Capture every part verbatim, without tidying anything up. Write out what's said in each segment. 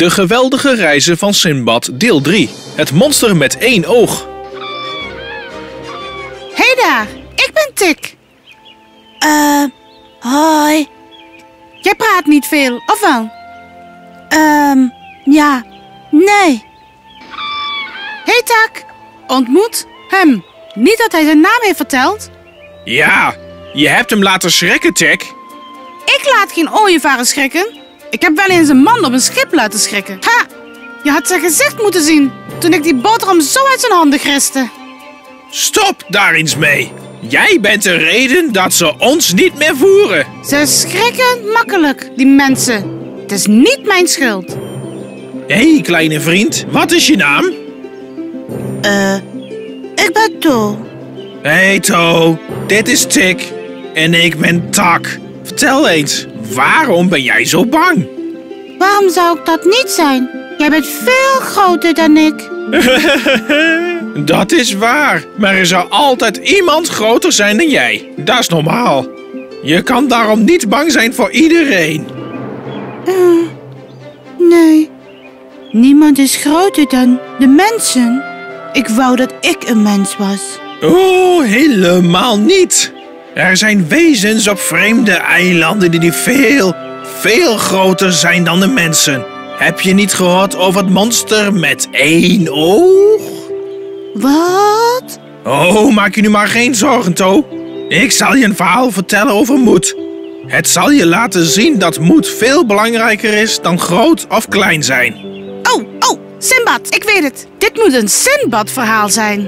De geweldige reizen van Sinbad, deel drie. Het monster met één oog. Hé hey daar, ik ben Tik. Eh, uh, hoi. Jij praat niet veel, of wel? Ehm, um, ja, nee. Hé hey Tak, ontmoet hem. Niet dat hij zijn naam heeft verteld. Ja, je hebt hem laten schrikken, Tik. Ik laat geen ooievaren schrikken. Ik heb wel eens een man op een schip laten schrikken. Ha! Je had zijn gezicht moeten zien toen ik die boterham zo uit zijn handen griste. Stop daar eens mee. Jij bent de reden dat ze ons niet meer voeren. Ze schrikken makkelijk, die mensen. Het is niet mijn schuld. Hé, hey, kleine vriend. Wat is je naam? Eh, uh, ik ben To. Hey To, dit is Tik. En ik ben Tak. Vertel eens, waarom ben jij zo bang? Waarom zou ik dat niet zijn? Jij bent veel groter dan ik. Dat is waar, maar er zou altijd iemand groter zijn dan jij. Dat is normaal. Je kan daarom niet bang zijn voor iedereen. Uh, nee, niemand is groter dan de mensen. Ik wou dat ik een mens was. Oh, helemaal niet. Er zijn wezens op vreemde eilanden die veel, veel groter zijn dan de mensen. Heb je niet gehoord over het monster met één oog? Wat? Oh, maak je nu maar geen zorgen, To. Ik zal je een verhaal vertellen over moed. Het zal je laten zien dat moed veel belangrijker is dan groot of klein zijn. Oh, oh, Sinbad, ik weet het. Dit moet een Sinbad-verhaal zijn.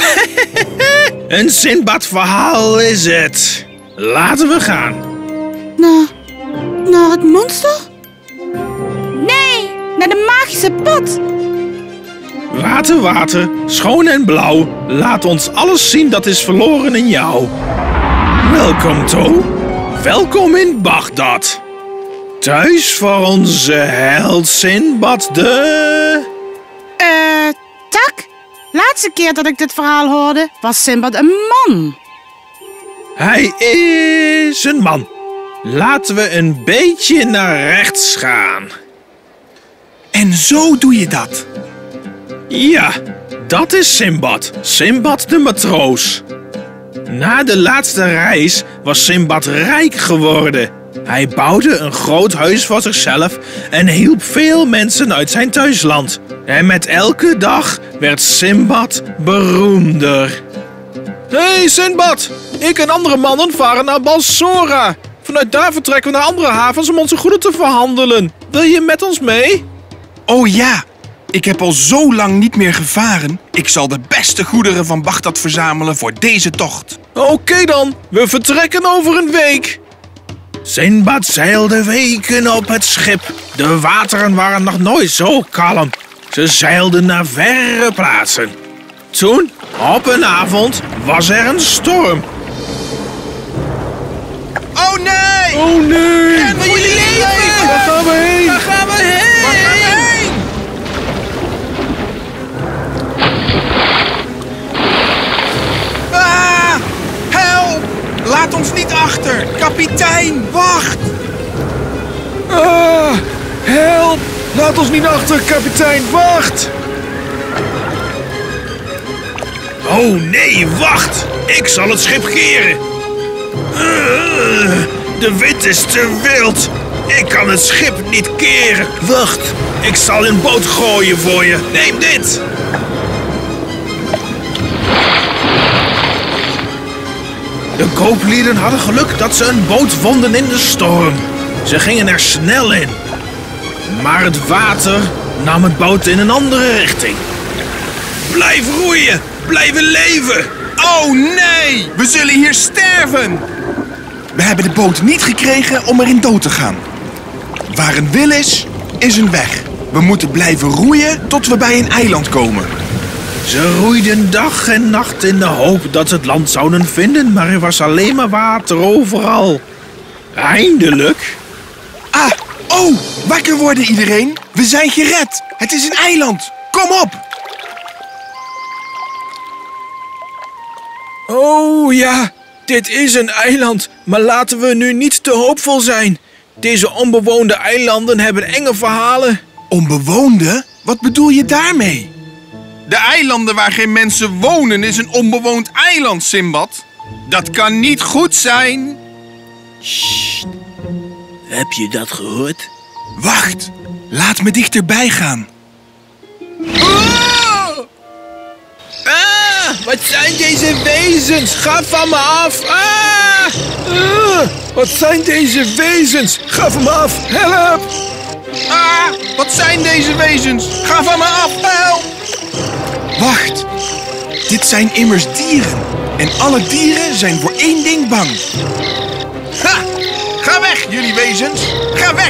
Een Sinbad-verhaal is het. Laten we gaan. Naar, naar het monster? Nee, naar de magische pot. Water, water, schoon en blauw. Laat ons alles zien dat is verloren in jou. Welkom, To. Welkom in Bagdad. Thuis voor onze held Sinbad de... Eh, uh, Tak? Laatste keer dat ik dit verhaal hoorde, was Sinbad een man. Hij is een man. Laten we een beetje naar rechts gaan. En zo doe je dat? Ja, dat is Sinbad. Sinbad de matroos. Na de laatste reis was Sinbad rijk geworden. Hij bouwde een groot huis voor zichzelf en hielp veel mensen uit zijn thuisland. En met elke dag werd Sinbad beroemder. Hé hey Sinbad, ik en andere mannen varen naar Balsora. Vanuit daar vertrekken we naar andere havens om onze goederen te verhandelen. Wil je met ons mee? Oh ja, ik heb al zo lang niet meer gevaren. Ik zal de beste goederen van Bagdad verzamelen voor deze tocht. Oké okay dan, we vertrekken over een week. Sinbad zeilde weken op het schip. De wateren waren nog nooit zo kalm. Ze zeilden naar verre plaatsen. Toen, op een avond, was er een storm. Oh nee! Oh nee! Red jullie leven! Waar gaan we heen? Waar gaan we heen? Waar gaan we heen? Ah! Help! Laat ons niet achter! Kapitein, wacht! Ah! Help! Laat ons niet achter, kapitein, wacht! Oh nee, wacht! Ik zal het schip keren! Uh, de wind is te wild! Ik kan het schip niet keren! Wacht! Ik zal een boot gooien voor je! Neem dit! De kooplieden hadden geluk dat ze een boot vonden in de storm. Ze gingen er snel in. Maar het water nam het boot in een andere richting. Blijf roeien! Blijven leven! Oh nee! We zullen hier sterven! We hebben de boot niet gekregen om erin dood te gaan. Waar een wil is, is een weg. We moeten blijven roeien tot we bij een eiland komen. Ze roeiden dag en nacht in de hoop dat ze het land zouden vinden, maar er was alleen maar water overal. Eindelijk... Ah, oh, wakker worden iedereen. We zijn gered. Het is een eiland. Kom op. Oh ja, dit is een eiland, maar laten we nu niet te hoopvol zijn. Deze onbewoonde eilanden hebben enge verhalen. Onbewoonde? Wat bedoel je daarmee? De eilanden waar geen mensen wonen is een onbewoond eiland, Sinbad. Dat kan niet goed zijn. Sst. Heb je dat gehoord? Wacht, laat me dichterbij gaan. Oh! Ah, wat zijn deze wezens? Ga van me af! Ah! Ah, wat zijn deze wezens? Ga van me af, help! Ah, wat zijn deze wezens? Ga van me af, help! Wacht, dit zijn immers dieren. En alle dieren zijn voor één ding bang. Ha! Ga weg, jullie wezens! Ga weg!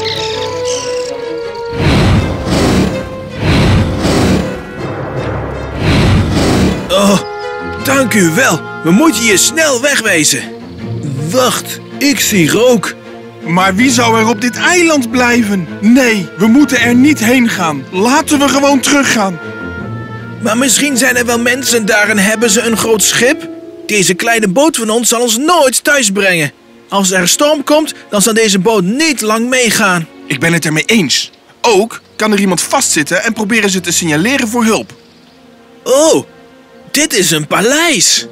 Oh, dank u wel. We moeten hier snel wegwezen. Wacht, ik zie rook. Maar wie zou er op dit eiland blijven? Nee, we moeten er niet heen gaan. Laten we gewoon teruggaan. Maar misschien zijn er wel mensen daar en hebben ze een groot schip. Deze kleine boot van ons zal ons nooit thuis brengen. Als er storm komt, dan zal deze boot niet lang meegaan. Ik ben het ermee eens. Ook kan er iemand vastzitten en proberen ze te signaleren voor hulp. Oh, dit is een paleis.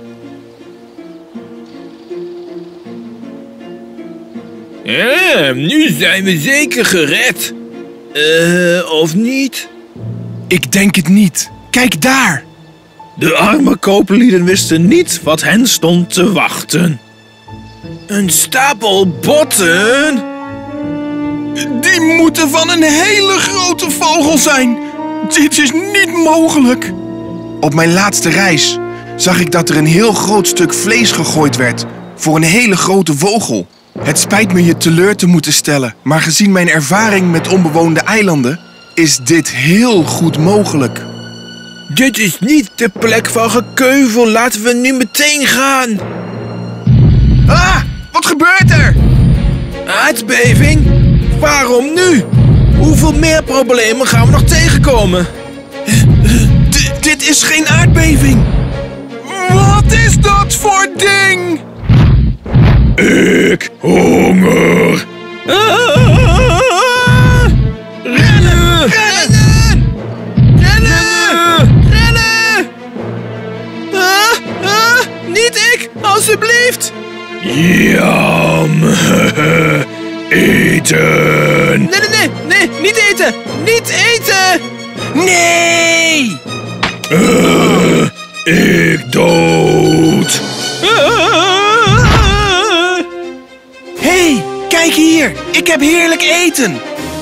Ja, nu zijn we zeker gered. Eh, of niet? Ik denk het niet. Kijk daar. De arme kooplieden wisten niet wat hen stond te wachten. Een stapel botten? Die moeten van een hele grote vogel zijn. Dit is niet mogelijk. Op mijn laatste reis zag ik dat er een heel groot stuk vlees gegooid werd voor een hele grote vogel. Het spijt me je teleur te moeten stellen, maar gezien mijn ervaring met onbewoonde eilanden is dit heel goed mogelijk. Dit is niet de plek van gekeuvel. Laten we nu meteen gaan. Ah, wat gebeurt er? Aardbeving? Waarom nu? Hoeveel meer problemen gaan we nog tegenkomen? D- dit is geen aardbeving. Wat is dat voor ding? Ik honger. Ah! Rennen! Rennen! Rennen! Rennen! Ah, ah, niet ik, alsjeblieft! Jam! Eten! Nee, nee, nee, nee, niet eten! Niet eten! Nee! Uh, ik dood! Hé, hey, kijk hier! Ik heb heerlijk eten!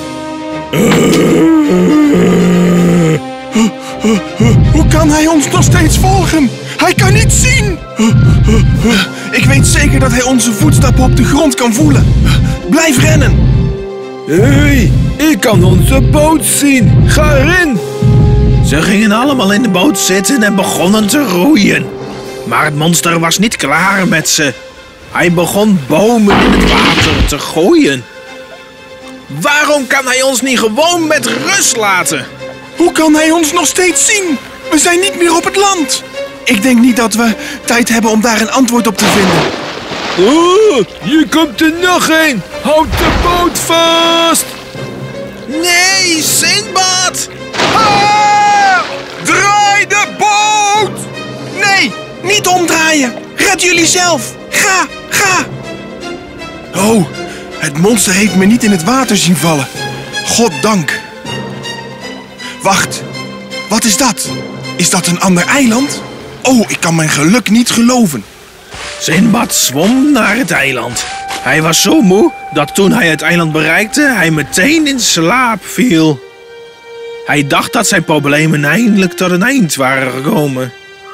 Hoe kan hij ons nog steeds volgen? Hij kan niet zien! Ik weet zeker dat hij onze voetstappen op de grond kan voelen. Blijf rennen! Hé, hey, ik kan onze boot zien. Ga erin. Ze gingen allemaal in de boot zitten en begonnen te roeien. Maar het monster was niet klaar met ze. Hij begon bomen in het water te gooien. Waarom kan hij ons niet gewoon met rust laten? Hoe kan hij ons nog steeds zien? We zijn niet meer op het land. Ik denk niet dat we tijd hebben om daar een antwoord op te vinden. Oh, hier komt er nog een. Houd de boot vast. Nee, Sinbad! Ah! Draai de boot! Nee, niet omdraaien. Red jullie zelf. Ga, ga. Oh, het monster heeft me niet in het water zien vallen. Goddank. Wacht, wat is dat? Is dat een ander eiland? Oh, ik kan mijn geluk niet geloven. Sinbad zwom naar het eiland. Hij was zo moe dat toen hij het eiland bereikte, hij meteen in slaap viel. Hij dacht dat zijn problemen eindelijk tot een eind waren gekomen.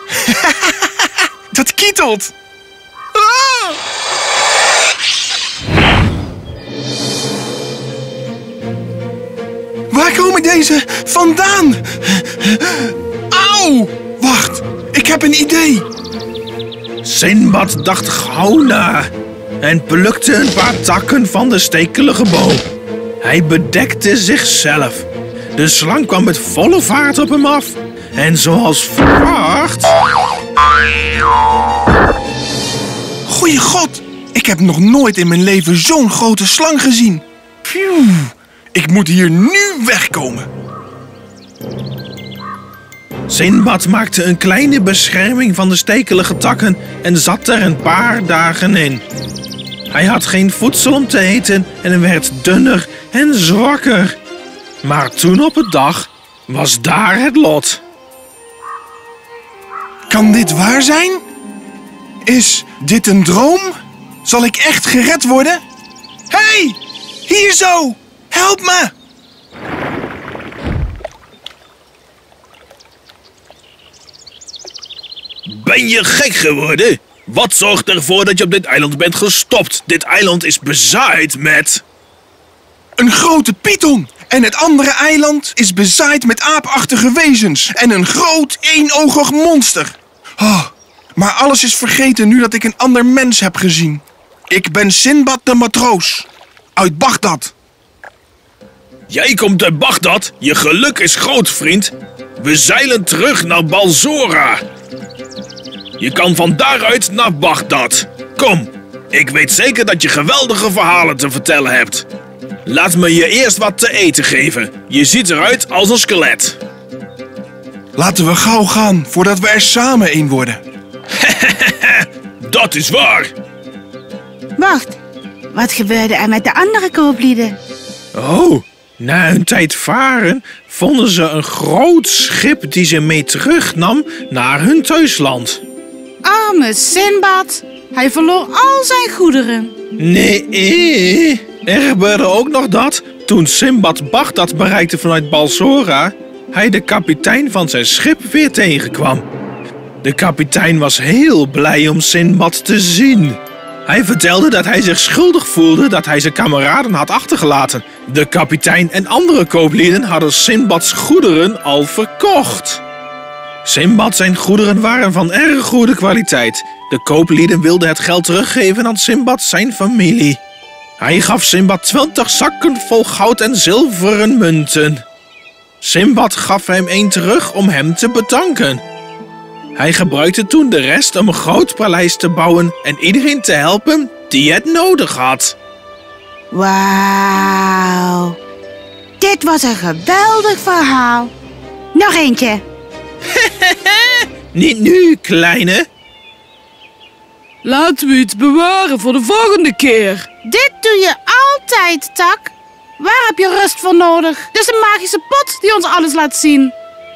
Dat kietelt. Ah! Waar komen deze vandaan? Auw! Wacht, ik heb een idee. Sinbad dacht gauw na en plukte een paar takken van de stekelige boom. Hij bedekte zichzelf. De slang kwam met volle vaart op hem af. En zoals verwacht... Goeie god, ik heb nog nooit in mijn leven zo'n grote slang gezien. Phew, Ik moet hier nu wegkomen. Sinbad maakte een kleine bescherming van de stekelige takken en zat er een paar dagen in. Hij had geen voedsel om te eten en werd dunner en zwakker. Maar toen op een dag was daar het lot. Kan dit waar zijn? Is dit een droom? Zal ik echt gered worden? Hé, hey, hier zo! Help me! Ben je gek geworden? Wat zorgt ervoor dat je op dit eiland bent gestopt? Dit eiland is bezaaid met... Een grote python! En het andere eiland is bezaaid met aapachtige wezens en een groot éénogig monster. Oh, maar alles is vergeten nu dat ik een ander mens heb gezien. Ik ben Sinbad de matroos, uit Bagdad. Jij komt uit Bagdad? Je geluk is groot, vriend. We zeilen terug naar Balsora. Je kan van daaruit naar Bagdad. Kom, ik weet zeker dat je geweldige verhalen te vertellen hebt. Laat me je eerst wat te eten geven. Je ziet eruit als een skelet. Laten we gauw gaan, voordat we er samen één worden. Dat is waar. Wacht, wat gebeurde er met de andere kooplieden? Oh, na een tijd varen vonden ze een groot schip die ze mee terugnam naar hun thuisland. Arme Sinbad, hij verloor al zijn goederen. Nee, er gebeurde ook nog dat, toen Sinbad Bagdad bereikte vanuit Balsora, hij de kapitein van zijn schip weer tegenkwam. De kapitein was heel blij om Sinbad te zien. Hij vertelde dat hij zich schuldig voelde dat hij zijn kameraden had achtergelaten. De kapitein en andere kooplieden hadden Sinbads goederen al verkocht. Sinbad zijn goederen waren van erg goede kwaliteit. De kooplieden wilden het geld teruggeven aan Sinbad zijn familie. Hij gaf Sinbad twintig zakken vol goud en zilveren munten. Sinbad gaf hem een terug om hem te bedanken. Hij gebruikte toen de rest om een groot paleis te bouwen en iedereen te helpen die het nodig had. Wauw, dit was een geweldig verhaal. Nog eentje. Niet nu, kleine. Laten we iets bewaren voor de volgende keer. Dit doe je altijd, Tak. Waar heb je rust voor nodig? Dit is een magische pot die ons alles laat zien.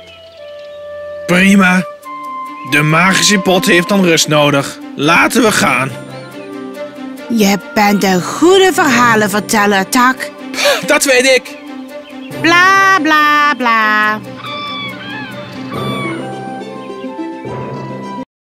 Prima. De magische pot heeft dan rust nodig. Laten we gaan. Je bent een goede verhalenverteller, Tak. Dat weet ik. Bla, bla, bla.